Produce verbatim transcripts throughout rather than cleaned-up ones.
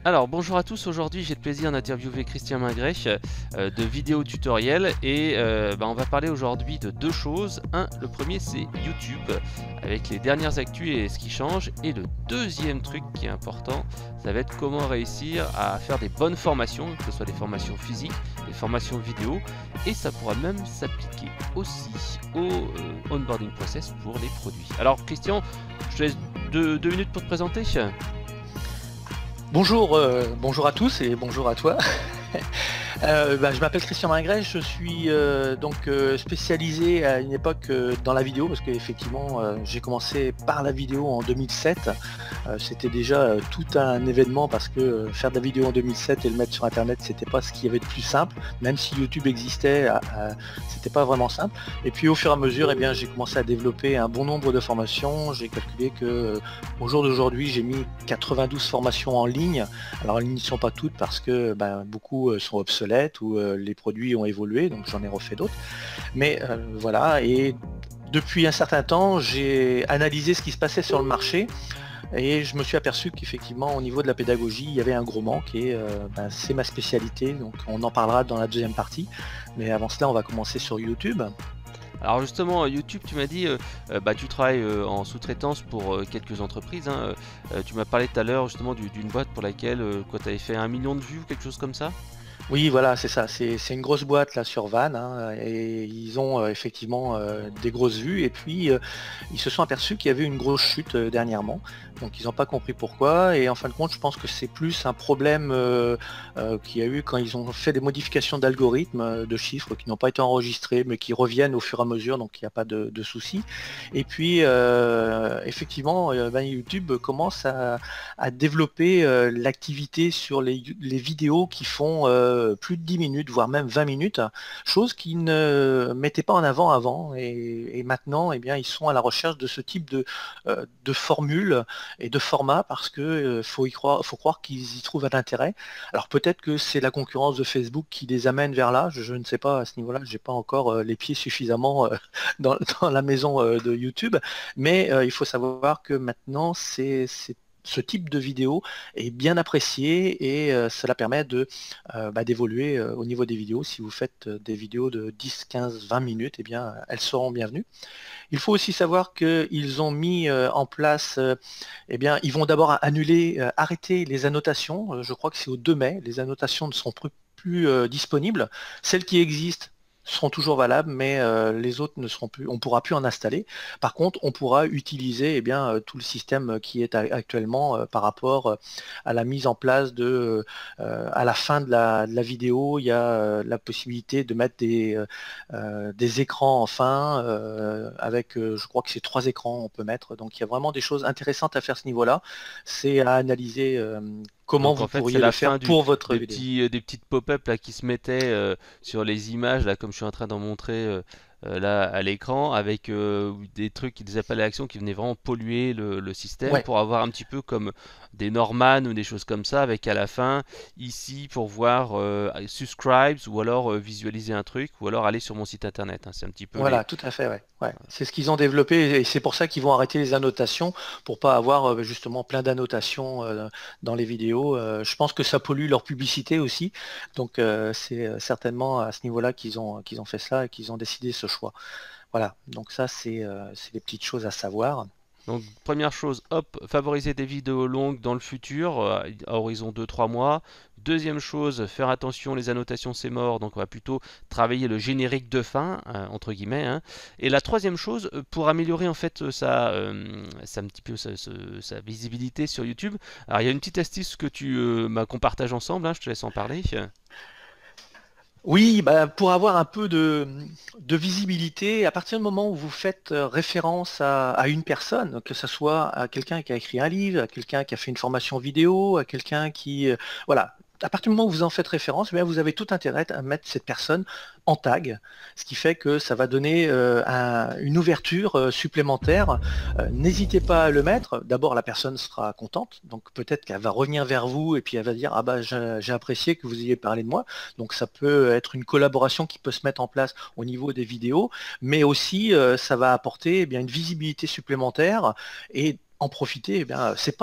Alors bonjour à tous, aujourd'hui j'ai le plaisir d'interviewer Christian Mingret euh, de Vidéo Tutoriel et euh, bah, on va parler aujourd'hui de deux choses. Un, le premier c'est YouTube avec les dernières actus et ce qui change, et le deuxième truc qui est important, ça va être comment réussir à faire des bonnes formations, que ce soit des formations physiques, des formations vidéo, et ça pourra même s'appliquer aussi au euh, onboarding process pour les produits. Alors Christian, je te laisse deux, deux minutes pour te présenter. Bonjour, euh, bonjour à tous et bonjour à toi. Euh, bah, je m'appelle Christian Mingret, je suis euh, donc euh, spécialisé à une époque euh, dans la vidéo parce qu'effectivement euh, j'ai commencé par la vidéo en deux mille sept. Euh, c'était déjà euh, tout un événement parce que euh, faire de la vidéo en deux mille sept et le mettre sur internet, c'était pas ce qu'il y avait de plus simple, même si YouTube existait, euh, euh, c'était pas vraiment simple. Et puis au fur et à mesure, eh bien, j'ai commencé à développer un bon nombre de formations. J'ai calculé que euh, au jour d'aujourd'hui, j'ai mis quatre-vingt-douze formations en ligne. Alors elles n'y sont pas toutes parce que ben, beaucoup euh, sont obsolètes ou euh, les produits ont évolué, donc j'en ai refait d'autres. Mais euh, voilà, et depuis un certain temps, j'ai analysé ce qui se passait sur le marché et je me suis aperçu qu'effectivement au niveau de la pédagogie, il y avait un gros manque et euh, ben, c'est ma spécialité, donc on en parlera dans la deuxième partie. Mais avant cela, on va commencer sur YouTube. Alors justement, YouTube, tu m'as dit, euh, euh, bah, tu travailles euh, en sous-traitance pour euh, quelques entreprises, hein. Euh, tu m'as parlé tout à l'heure justement du- d'une boîte pour laquelle euh, quoi, tu avais fait un million de vues ou quelque chose comme ça. Oui, voilà, c'est ça. C'est c'est une grosse boîte là sur Vannes, hein, et ils ont euh, effectivement euh, des grosses vues. Et puis euh, ils se sont aperçus qu'il y avait une grosse chute euh, dernièrement. Donc ils n'ont pas compris pourquoi. Et en fin de compte, je pense que c'est plus un problème euh, euh, qu'il y a eu quand ils ont fait des modifications d'algorithmes, euh, de chiffres qui n'ont pas été enregistrés, mais qui reviennent au fur et à mesure. Donc il n'y a pas de, de souci. Et puis euh, effectivement, euh, ben, YouTube commence à, à développer euh, l'activité sur les, les vidéos qui font euh, plus de dix minutes, voire même vingt minutes, chose qu'ils ne mettaient pas en avant avant. Et, et maintenant, eh bien, ils sont à la recherche de ce type de, euh, de formule et de format parce que euh, faut y croire, faut croire qu'ils y trouvent un intérêt. Alors peut-être que c'est la concurrence de Facebook qui les amène vers là. Je, je ne sais pas à ce niveau-là. J'ai pas encore euh, les pieds suffisamment euh, dans, dans la maison euh, de YouTube, mais euh, il faut savoir que maintenant c'est c'est ce type de vidéo est bien apprécié et euh, cela permet de euh, bah, d'évoluer euh, au niveau des vidéos. Si vous faites euh, des vidéos de dix, quinze, vingt minutes, eh bien elles seront bienvenues. Il faut aussi savoir qu'ils ont mis euh, en place, euh, eh bien ils vont d'abord annuler, euh, arrêter les annotations. Euh, je crois que c'est au deux mai, les annotations ne seront plus, plus euh, disponibles. Celles qui existent seront toujours valables, mais euh, les autres ne seront plus, on ne pourra plus en installer. Par contre, on pourra utiliser eh bien, euh, tout le système qui est actuellement euh, par rapport euh, à la mise en place de, euh, à la fin de la, de la vidéo, il y a euh, la possibilité de mettre des, euh, euh, des écrans en fin, euh, avec, euh, je crois que c'est trois écrans on peut mettre. Donc il y a vraiment des choses intéressantes à faire à ce niveau-là. C'est à analyser euh, comment Donc en vous fait, c'est pourriez le la faire fin du, pour votre des vidéo. petits, euh, des petites pop-up là qui se mettaient euh, sur les images là, comme je suis en train d'en montrer euh, euh, là à l'écran, avec euh, des trucs, des appels à l'action qui venaient vraiment polluer le, le système Ouais. pour avoir un petit peu comme des Norman ou des choses comme ça, avec à la fin ici pour voir euh, subscribes ou alors euh, visualiser un truc ou alors aller sur mon site internet, hein. C'est un petit peu les. Voilà, tout à fait, ouais. Ouais. C'est ce qu'ils ont développé et c'est pour ça qu'ils vont arrêter les annotations pour pas avoir euh, justement plein d'annotations euh, dans les vidéos. Euh, je pense que ça pollue leur publicité aussi, donc euh, c'est euh, certainement à ce niveau-là qu'ils ont qu'ils ont fait ça et qu'ils ont décidé ce choix. Voilà, donc ça c'est euh, c'est les petites choses à savoir. Donc première chose, hop, favoriser des vidéos longues dans le futur, euh, à horizon deux trois mois. Deuxième chose, faire attention, les annotations c'est mort, donc on va plutôt travailler le générique de fin, euh, entre guillemets, hein. Et la troisième chose, euh, pour améliorer en fait euh, sa, euh, sa, un petit peu sa, sa- sa visibilité sur YouTube, alors il y a une petite astuce que tu, euh, bah, qu'on partage ensemble, hein, je te laisse en parler. Oui, bah, pour avoir un peu de, de visibilité, à partir du moment où vous faites euh, référence à, à une personne, que ce soit à quelqu'un qui a écrit un livre, à quelqu'un qui a fait une formation vidéo, à quelqu'un qui... euh, voilà, à partir du moment où vous en faites référence, eh bien, vous avez tout intérêt à mettre cette personne en tag, ce qui fait que ça va donner euh, un- une ouverture euh, supplémentaire. Euh, N'hésitez pas à le mettre. D'abord, la personne sera contente, donc peut-être qu'elle va revenir vers vous et puis elle va dire ah bah j'ai j'ai apprécié que vous ayez parlé de moi. Donc ça peut être une collaboration qui peut se mettre en place au niveau des vidéos, mais aussi euh, ça va apporter eh bien, une visibilité supplémentaire et en profiter, eh bien, c'est pas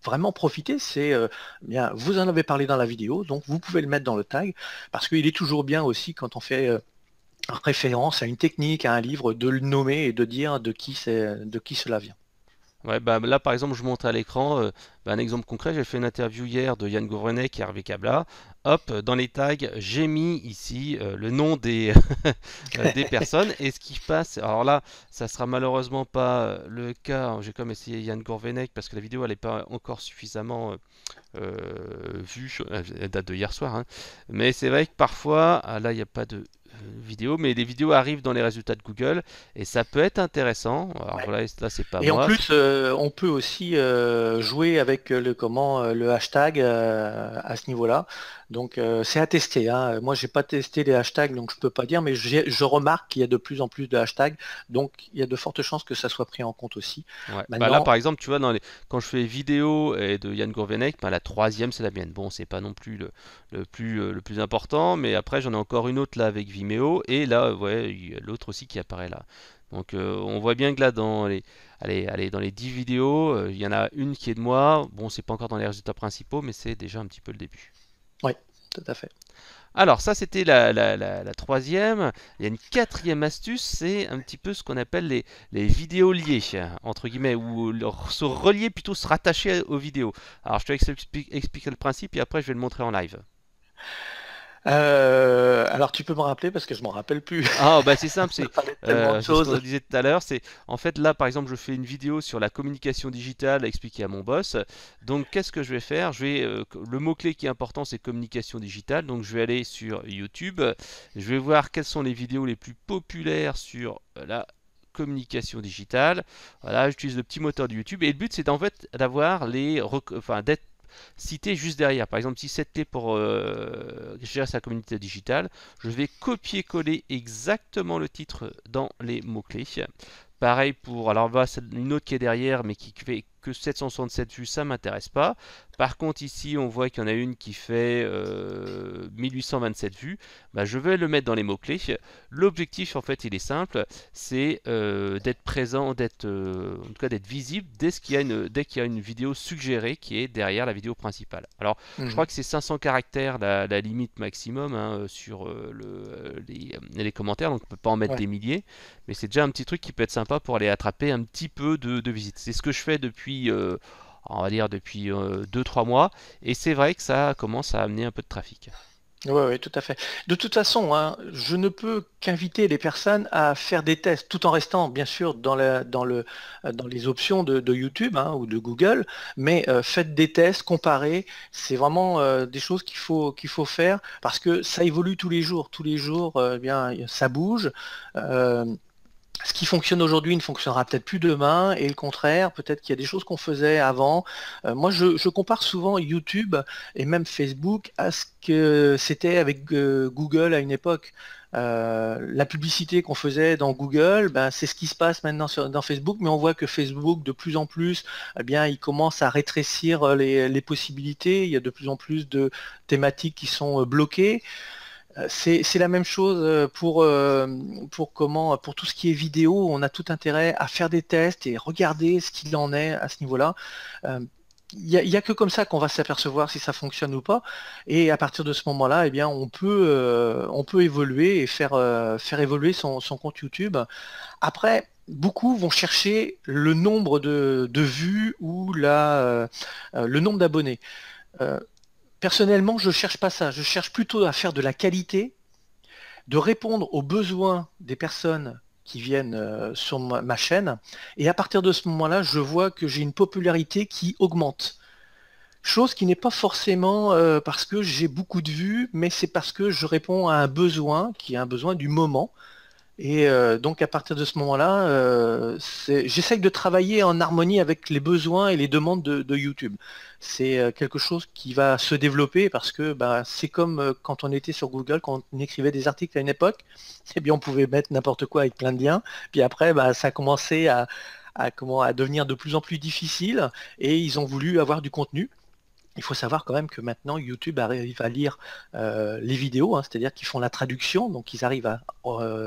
vraiment profiter, c'est euh, bien, vous en avez parlé dans la vidéo, donc vous pouvez le mettre dans le tag, parce qu'il est toujours bien aussi quand on fait euh, référence à une technique, à un livre, de le nommer et de dire de qui c'est, de qui cela vient. Ouais, bah là par exemple, je montre à l'écran euh, bah, un exemple concret. J'ai fait une interview hier de Yann Gourvenec et Hervé Cabla. Hop, dans les tags, j'ai mis ici euh, le nom des, euh, des personnes et ce qui passe. Alors là, ça sera malheureusement pas euh, le cas. J'ai quand même essayé Yann Gourvenec parce que la vidéo elle n'est pas encore suffisamment euh, euh, vue. Elle date de hier soir, hein. Mais c'est vrai que parfois, ah, là il n'y a pas de euh, vidéo, mais les vidéos arrivent dans les résultats de Google et ça peut être intéressant. Alors Ouais. voilà, là c'est pas Et en moi. plus, euh, on peut aussi euh, jouer avec le comment euh, le hashtag euh, à ce niveau-là. Donc euh, c'est à tester, hein. Moi, j'ai pas testé les hashtags, donc je peux pas dire, mais j'ai- je remarque qu'il y a de plus en plus de hashtags, donc il y a de fortes chances que ça soit pris en compte aussi. Ouais. Bah là, Maintenant, par exemple, tu vois, dans les... quand je fais vidéo et de Yann Gourvenec, bah, la troisième, c'est la mienne. Bon, c'est pas non plus le, le plus, euh, le plus important, mais après, j'en ai encore une autre là avec Vimeo, et là, euh, ouais, il y a l'autre aussi qui apparaît là. Donc, euh, on voit bien que là, dans les, allez, allez, dans les dix vidéos, euh, il y en a une qui est de moi. Bon, c'est pas encore dans les résultats principaux, mais c'est déjà un petit peu le début. oui, tout à fait. Alors ça c'était la, la- la- la troisième. Il y a une quatrième astuce, c'est un petit peu ce qu'on appelle les, les vidéos liées, entre guillemets, ou le- se relier plutôt se rattacher aux vidéos. Alors je te laisse expli- expliquer le principe et après je vais le montrer en live. Euh, alors tu peux me rappeler parce que je m'en rappelle plus. Ah bah c'est simple, On a c'est parlé de tellement de euh, c'est ce qu'on choses. disait tout à l'heure, c'est en fait là par exemple je fais une vidéo sur la communication digitale à expliquer à mon boss. Donc qu'est-ce que je vais faire? Je vais euh, le mot-clé qui est important c'est communication digitale. Donc je vais aller sur YouTube, je vais voir quelles sont les vidéos les plus populaires sur euh, la communication digitale. Voilà, j'utilise le petit moteur de YouTube et le but c'est en fait d'avoir les rec- enfin d'être cité juste derrière. Par exemple, si cette clé pour euh, gérer sa communauté digitale, je vais copier-coller exactement le titre dans les mots-clés. Pareil pour, alors là, c'est une autre qui est derrière, mais qui fait que sept cent soixante-sept vues, ça m'intéresse pas. Par contre, ici, on voit qu'il y en a une qui fait euh, mille huit cent vingt-sept vues. Bah, je vais le mettre dans les mots-clés. L'objectif, en fait, il est simple, c'est euh, d'être présent, d'être, euh, en tout cas, d'être visible dès qu'il y a une, dès qu'il y a une vidéo suggérée qui est derrière la vidéo principale. Alors, je crois Mhm. que c'est cinq cents caractères la, la limite maximum hein, sur euh, le, les, les commentaires, donc on ne peut pas en mettre Ouais. des milliers. Mais c'est déjà un petit truc qui peut être sympa pour aller attraper un petit peu de, de visites. C'est ce que je fais depuis, euh, on va dire, depuis euh, deux trois mois. Et c'est vrai que ça commence à amener un peu de trafic. Oui, oui, tout à fait. De toute façon, hein, je ne peux qu'inviter les personnes à faire des tests, tout en restant bien sûr dans, la- dans, le, euh, dans les options de, de YouTube hein, ou de Google, mais euh, faites des tests, comparez. C'est vraiment euh, des choses qu'il faut, qu'il faut faire parce que ça évolue tous les jours. Tous les jours, euh, eh bien, ça bouge. Euh, Ce qui fonctionne aujourd'hui ne fonctionnera peut-être plus demain, et le contraire, peut-être qu'il y a des choses qu'on faisait avant. Euh, moi, je, je compare souvent YouTube et même Facebook à ce que c'était avec euh, Google à une époque. Euh, la publicité qu'on faisait dans Google, ben, c'est ce qui se passe maintenant sur- dans Facebook, mais on voit que Facebook, de plus en plus, eh bien, il commence à rétrécir euh, les, les possibilités. Il y a de plus en plus de thématiques qui sont euh, bloquées. Euh, C'est c'est la même chose euh, pour, euh, pour, comment, pour tout ce qui est vidéo. On a tout intérêt à faire des tests et regarder ce qu'il en est à ce niveau-là. Euh, Il n'y a, il y a que comme ça qu'on va s'apercevoir si ça fonctionne ou pas. Et à partir de ce moment-là, eh bien, on peut, euh, on peut évoluer et faire, euh, faire évoluer son, son compte YouTube. Après, beaucoup vont chercher le nombre de, de vues ou la, euh, euh, le nombre d'abonnés. Euh, Personnellement, je ne cherche pas ça. Je cherche plutôt à faire de la qualité, de répondre aux besoins des personnes qui viennent euh, sur ma, ma chaîne. Et à partir de ce moment-là, je vois que j'ai une popularité qui augmente. Chose qui n'est pas forcément euh, parce que j'ai beaucoup de vues, mais c'est parce que je réponds à un besoin qui est un besoin du moment. Et euh, donc à partir de ce moment-là, euh, c'est- j'essaye de travailler en harmonie avec les besoins et les demandes de, de YouTube. C'est euh, quelque chose qui va se développer parce que bah, c'est comme euh, quand on était sur Google, quand on écrivait des articles à une époque, eh bien on pouvait mettre n'importe quoi avec plein de liens. Puis après, bah, ça a commencé à, à, comment, à devenir de plus en plus difficile et ils ont voulu avoir du contenu. Il faut savoir quand même que maintenant YouTube arrive à lire euh, les vidéos, hein, c'est-à-dire qu'ils font la traduction, donc ils arrivent à, euh,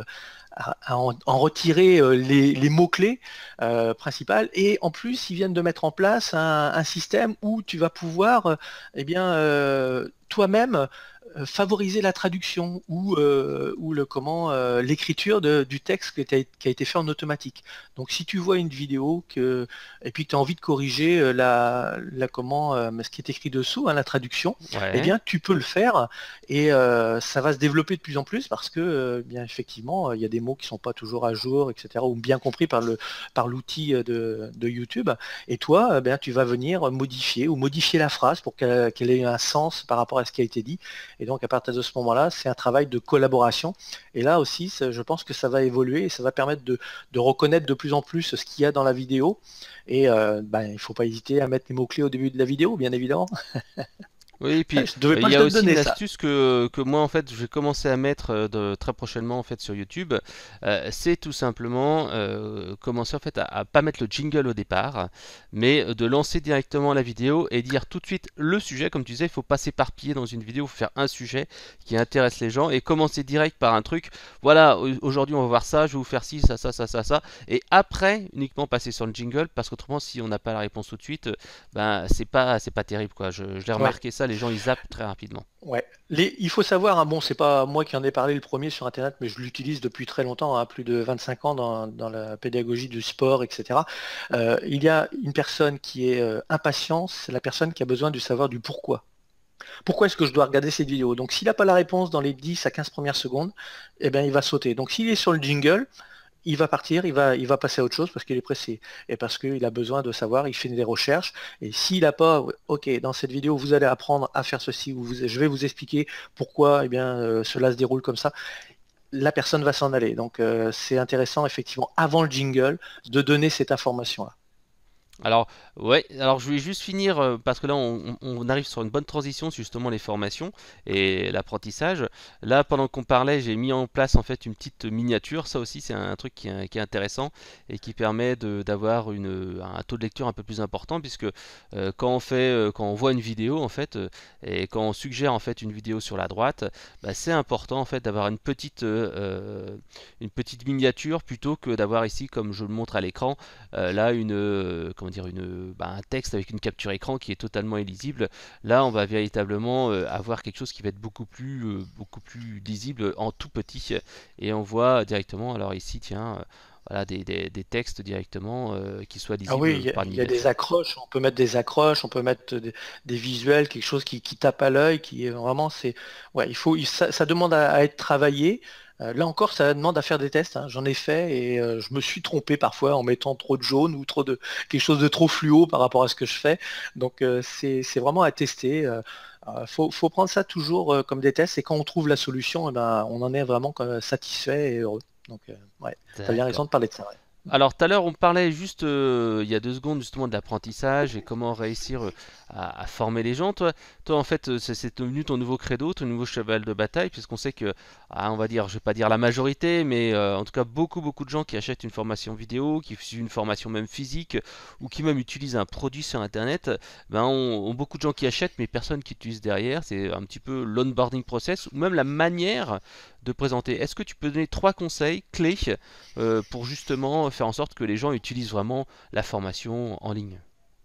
à, à en, en retirer euh, les, les mots-clés euh, principaux. Et en plus, ils viennent de mettre en place un, un système où tu vas pouvoir euh, eh bien, euh, toi-même euh, favoriser la traduction ou, euh, ou le comment euh, l'écriture de- du texte qui a, qui a été fait en automatique. Donc si tu vois une vidéo que, et puis que tu as envie de corriger euh, la, la comment, euh, ce qui est écrit dessous, hein, la traduction, eh Ouais. bien tu peux le faire et euh, ça va se développer de plus en plus parce que euh, bien effectivement il y a des mots qui sont pas toujours à jour, et cetera, ou bien compris par le par l'outil de, de YouTube. Et toi, eh bien, tu vas venir modifier ou modifier la phrase pour qu'elle qu'elle ait un sens par rapport à ce qui a été dit. Et donc à partir de ce moment-là, c'est un travail de collaboration. Et là aussi, je pense que ça va évoluer et ça va permettre de, de reconnaître de plus en plus ce qu'il y a dans la vidéo. Et euh, ben, il ne faut pas hésiter à mettre les mots-clés au début de la vidéo, bien évidemment. Oui, et puis Je ne devais euh, pas il y te a le aussi donner, une ça. astuce que, que moi en fait je vais commencer à mettre euh, de, très prochainement en fait sur YouTube. Euh, c'est tout simplement euh, commencer en fait à, à pas mettre le jingle au départ, mais de lancer directement la vidéo et dire tout de suite le sujet. Comme tu disais, il faut pas s'éparpiller dans une vidéo, il faut faire un sujet qui intéresse les gens et commencer direct par un truc. Voilà, au- aujourd'hui on va voir ça, je vais vous faire ci, ça, ça, ça, ça, ça, et après uniquement passer sur le jingle parce qu'autrement si on n'a pas la réponse tout de suite, ben c'est pas c'est pas terrible quoi. Je, je l'ai Ouais. remarqué ça, les gens ils zappent très rapidement. Ouais. Les, il faut savoir, hein, bon, c'est pas moi qui en ai parlé le premier sur Internet, mais je l'utilise depuis très longtemps, hein, plus de vingt-cinq ans dans, dans la pédagogie du sport, et cetera. Euh, il y a une personne qui est euh, impatiente, c'est la personne qui a besoin de savoir du pourquoi. Pourquoi est-ce que je dois regarder cette vidéo? Donc s'il n'a pas la réponse dans les dix à quinze premières secondes, eh bien, il va sauter. Donc s'il est sur le jingle, il va partir, il va, il va passer à autre chose parce qu'il est pressé et parce qu'il a besoin de savoir, il fait des recherches. Et s'il n'a pas, ok, dans cette vidéo, vous allez apprendre à faire ceci, ou vous- je vais vous expliquer pourquoi eh bien, euh, cela se déroule comme ça, la personne va s'en aller. Donc euh, c'est intéressant, effectivement, avant le jingle, de donner cette information-là. Alors, ouais, alors je voulais juste finir euh, parce que là on, on- on arrive sur une bonne transition sur justement les formations et l'apprentissage. Là, pendant qu'on parlait, j'ai mis en place en fait une petite miniature. Ça aussi, c'est un truc qui est, qui est intéressant et qui permet de- d'avoir une, un taux de lecture un peu plus important puisque euh, quand on fait, euh, quand on voit une vidéo en fait euh, et quand on suggère en fait une vidéo sur la droite, bah, c'est important en fait d'avoir une petite, euh, euh, une petite miniature plutôt que d'avoir ici, comme je le montre à l'écran, euh, là une, euh, comment dire, une, bah, un texte avec une capture écran qui est totalement illisible. Là, on va véritablement euh, avoir quelque chose qui va être beaucoup plus, euh, beaucoup plus lisible en tout petit et on voit directement. Alors ici, tiens, euh, voilà des, des- des textes directement euh, qui soient Ah oui, lisibles il y, a par il y a des animation. accroches, on peut mettre des accroches, on peut mettre des, des visuels, quelque chose qui, qui tape à l'œil, qui est vraiment, c'est, ouais, il faut, il- ça, ça demande à, à être travaillé. Euh, là encore, ça demande à faire des tests, hein. J'en ai fait et euh, je me suis trompé parfois en mettant trop de jaune ou trop de quelque chose de trop fluo par rapport à ce que je fais. Donc euh, c'est, c'est vraiment à tester. Euh, euh, faut, faut prendre ça toujours euh, comme des tests et quand on trouve la solution, eh ben, on en est vraiment euh, satisfait et heureux. Donc euh, ouais, tu as bien raison D'accord. de parler de ça. Ouais. Alors tout à l'heure on parlait juste euh, il y a deux secondes justement de l'apprentissage et comment réussir euh, à, à former les gens. Toi, toi en fait euh, c'est c'est devenu ton nouveau credo, ton nouveau cheval de bataille puisqu'on sait que ah, on va dire, je vais pas dire la majorité, mais euh, en tout cas beaucoup beaucoup de gens qui achètent une formation vidéo, qui suivent une formation même physique ou qui même utilisent un produit sur internet, ben ont, ont beaucoup de gens qui achètent mais personne qui utilise derrière. C'est un petit peu l'onboarding process ou même la manière de présenter. Est-ce que tu peux donner trois conseils clés euh, pour justement faire en sorte que les gens utilisent vraiment la formation en ligne?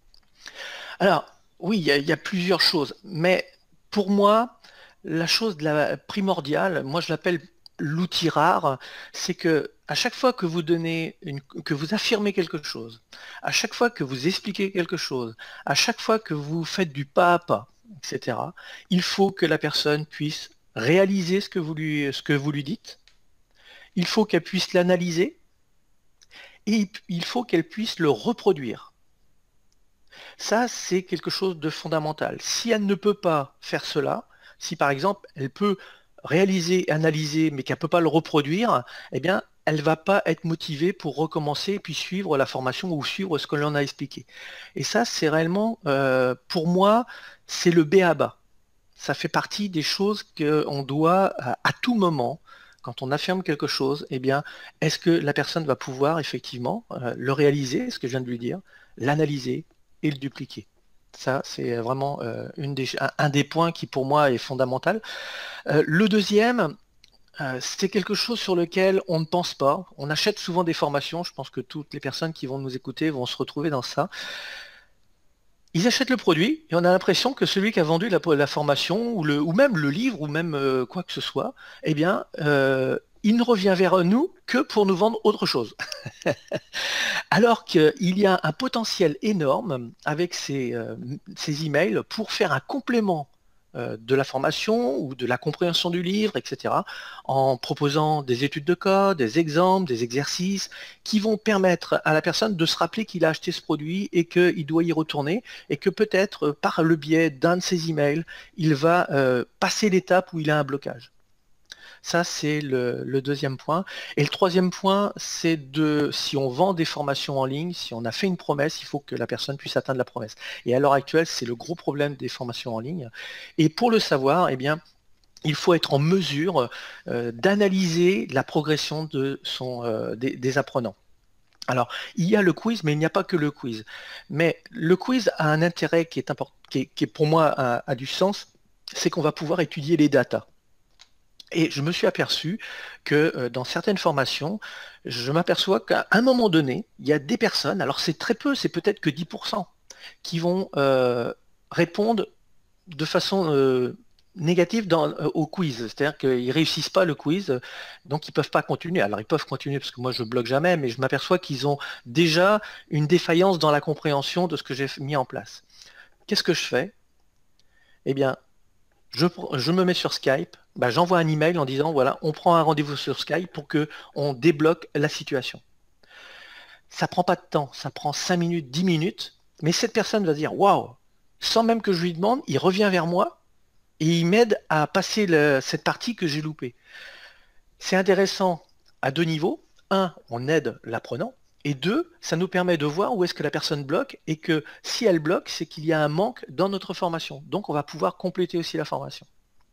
Alors, oui, il y, a il y a plusieurs choses, mais pour moi, la chose de la primordiale, moi je l'appelle l'outil rare, c'est que à chaque fois que vous donnez une, que vous affirmez quelque chose, à chaque fois que vous expliquez quelque chose, à chaque fois que vous faites du pas à pas, et cetera, il faut que la personne puisse réaliser ce que vous lui, ce que vous lui dites, il faut qu'elle puisse l'analyser et il faut qu'elle puisse le reproduire. Ça, c'est quelque chose de fondamental. Si elle ne peut pas faire cela, si par exemple elle peut réaliser, analyser, mais qu'elle ne peut pas le reproduire, eh bien, elle ne va pas être motivée pour recommencer et puis suivre la formation ou suivre ce que l'on a expliqué. Et ça, c'est réellement, euh, pour moi, c'est le B A B A. Ça fait partie des choses qu'on doit, à, à tout moment, quand on affirme quelque chose, eh bien, est-ce que la personne va pouvoir effectivement euh, le réaliser, ce que je viens de lui dire, l'analyser et le dupliquer. Ça, c'est vraiment euh, une des, un, un des points qui pour moi est fondamental. Euh, le deuxième, Euh, c'est quelque chose sur lequel on ne pense pas. On achète souvent des formations. Je pense que toutes les personnes qui vont nous écouter vont se retrouver dans ça. Ils achètent le produit et on a l'impression que celui qui a vendu la, la formation ou, le, ou même le livre ou même euh, quoi que ce soit, eh bien, euh, il ne revient vers nous que pour nous vendre autre chose. Alors qu'il y a un potentiel énorme avec ces, euh, ces emails pour faire un complément euh, de la formation ou de la compréhension du livre, et cetera, en proposant des études de cas, des exemples, des exercices qui vont permettre à la personne de se rappeler qu'il a acheté ce produit et qu'il doit y retourner et que peut-être par le biais d'un de ces emails, il va euh, passer l'étape où il a un blocage. Ça, c'est le, le deuxième point. Et le troisième point, c'est de, si on vend des formations en ligne, si on a fait une promesse, il faut que la personne puisse atteindre la promesse. Et à l'heure actuelle, c'est le gros problème des formations en ligne. Et pour le savoir, eh bien, il faut être en mesure euh, d'analyser la progression de son, euh, des, des apprenants. Alors, il y a le quiz, mais il n'y a pas que le quiz. Mais le quiz a un intérêt qui est, important, qui est, qui est pour moi a, a du sens, c'est qu'on va pouvoir étudier les datas. Et je me suis aperçu que euh, dans certaines formations, je m'aperçois qu'à un moment donné, il y a des personnes, alors c'est très peu, c'est peut-être que dix pour cent, qui vont euh, répondre de façon euh, négative dans, euh, au quiz. C'est-à-dire qu'ils ne réussissent pas le quiz, donc ils ne peuvent pas continuer. Alors ils peuvent continuer parce que moi je ne bloque jamais, mais je m'aperçois qu'ils ont déjà une défaillance dans la compréhension de ce que j'ai mis en place. Qu'est-ce que je fais? Eh bien, Je, je me mets sur Skype, bah, j'envoie un email en disant voilà, on prend un rendez-vous sur Skype pour qu'on débloque la situation. Ça prend pas de temps, ça prend cinq minutes, dix minutes, mais cette personne va dire waouh, sans même que je lui demande, il revient vers moi et il m'aide à passer le, cette partie que j'ai loupée. C'est intéressant à deux niveaux. Un, on aide l'apprenant. Et deux, ça nous permet de voir où est-ce que la personne bloque et que si elle bloque, c'est qu'il y a un manque dans notre formation. Donc on va pouvoir compléter aussi la formation.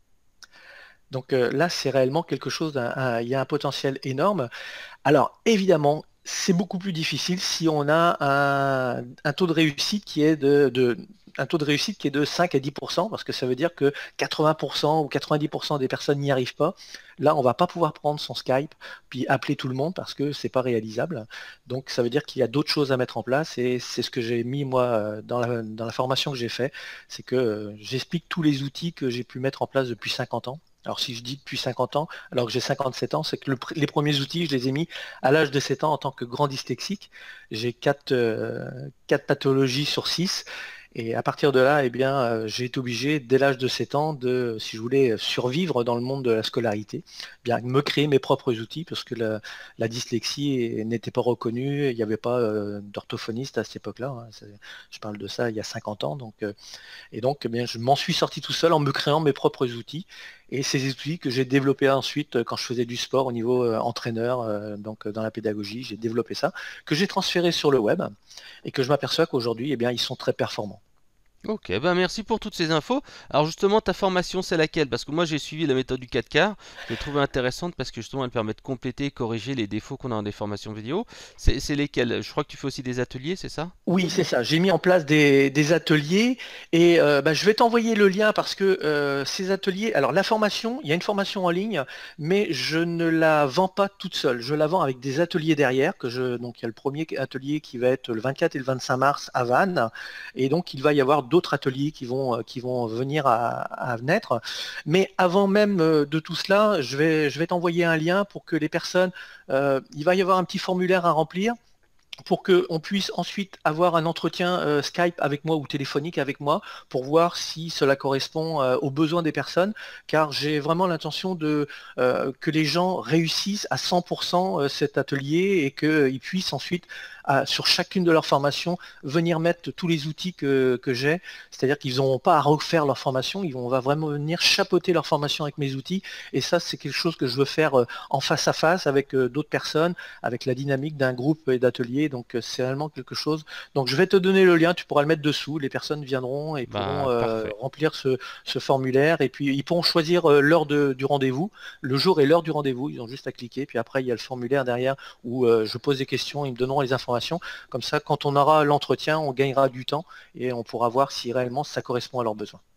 Donc euh, là, c'est réellement quelque chose, d'un, un, il y a un potentiel énorme. Alors évidemment, c'est beaucoup plus difficile si on a un, un taux de réussite qui est de, de un taux de réussite qui est de cinq à dix pour cent, parce que ça veut dire que quatre-vingts pour cent ou quatre-vingt-dix pour cent des personnes n'y arrivent pas. Là, on ne va pas pouvoir prendre son Skype puis appeler tout le monde parce que c'est pas réalisable. Donc ça veut dire qu'il y a d'autres choses à mettre en place et c'est ce que j'ai mis moi dans la, dans la formation que j'ai fait, c'est que euh, j'explique tous les outils que j'ai pu mettre en place depuis cinquante ans. Alors si je dis depuis cinquante ans, alors que j'ai cinquante-sept ans, c'est que le, les premiers outils, je les ai mis à l'âge de sept ans en tant que grand dyslexique. J'ai quatre, euh, quatre pathologies sur six. Et à partir de là, eh bien, euh, j'ai été obligé, dès l'âge de sept ans, de, si je voulais survivre dans le monde de la scolarité, eh bien, me créer mes propres outils, parce que la, la dyslexie n'était pas reconnue, il n'y avait pas euh, d'orthophoniste à cette époque-là. Hein, je parle de ça il y a cinquante ans. Donc, euh, et donc, eh bien, je m'en suis sorti tout seul en me créant mes propres outils. Et ces outils que j'ai développés ensuite quand je faisais du sport au niveau euh, entraîneur, euh, donc dans la pédagogie, j'ai développé ça, que j'ai transféré sur le web et que je m'aperçois qu'aujourd'hui, eh bien, ils sont très performants. Ok, ben merci pour toutes ces infos. Alors justement, ta formation, c'est laquelle? Parce que moi, j'ai suivi la méthode du quatre quarts. Je l'ai trouvée intéressante parce que justement, elle permet de compléter et corriger les défauts qu'on a dans des formations vidéo. C'est c'est lesquelles? Je crois que tu fais aussi des ateliers, c'est ça? Oui, c'est ça. J'ai mis en place des, des ateliers et euh, bah, je vais t'envoyer le lien parce que euh, ces ateliers, alors la formation, il y a une formation en ligne, mais je ne la vends pas toute seule. Je la vends avec des ateliers derrière. Que je, donc il y a le premier atelier qui va être le vingt-quatre et le vingt-cinq mars à Vannes, et donc il va y avoir d'autres ateliers qui vont, euh, qui vont venir à, à naître. Mais avant même euh, de tout cela, je vais, je vais t'envoyer un lien pour que les personnes, euh, il va y avoir un petit formulaire à remplir, pour qu'on puisse ensuite avoir un entretien euh, Skype avec moi ou téléphonique avec moi pour voir si cela correspond euh, aux besoins des personnes, car j'ai vraiment l'intention de euh, que les gens réussissent à cent pour cent euh, cet atelier et qu'ils puissent ensuite, à, sur chacune de leurs formations, venir mettre tous les outils que, que j'ai, c'est-à-dire qu'ils n'auront pas à refaire leur formation, ils vont, on va vraiment venir chapeauter leur formation avec mes outils, et ça c'est quelque chose que je veux faire euh, en face à face avec euh, d'autres personnes, avec la dynamique d'un groupe et d'atelier. Donc c'est réellement quelque chose. Donc je vais te donner le lien, tu pourras le mettre dessous, les personnes viendront et pourront Bah, euh, parfait. remplir ce, ce formulaire et puis ils pourront choisir euh, l'heure de- du rendez-vous, le jour et l'heure du rendez-vous, ils ont juste à cliquer, puis après il y a le formulaire derrière où euh, je pose des questions, ils me donneront les informations. Comme ça, quand on aura l'entretien, on gagnera du temps et on pourra voir si réellement ça correspond à leurs besoins.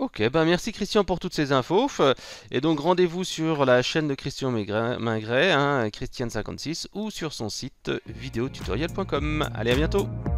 Ok, ben merci Christian pour toutes ces infos. F- Et donc rendez-vous sur la chaîne de Christian Maigret, Maigret, hein, Christian cinquante-six, ou sur son site vidéotutoriel point com. Allez, à bientôt!